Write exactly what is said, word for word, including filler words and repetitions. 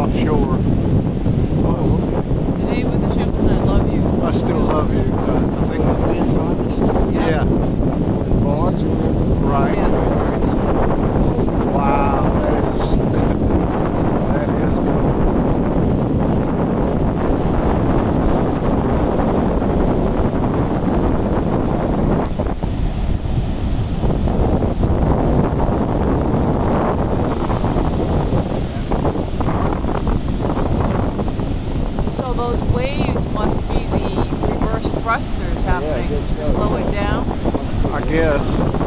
offshore. Oh, The name of the ship is I Love You. I still love you. Uh, I think. Yeah. Yeah. Barge. Right. Yeah. Wow. That is. That is cool. So those waves must be the reverse thrusters happening guess to so. slow it down. I guess.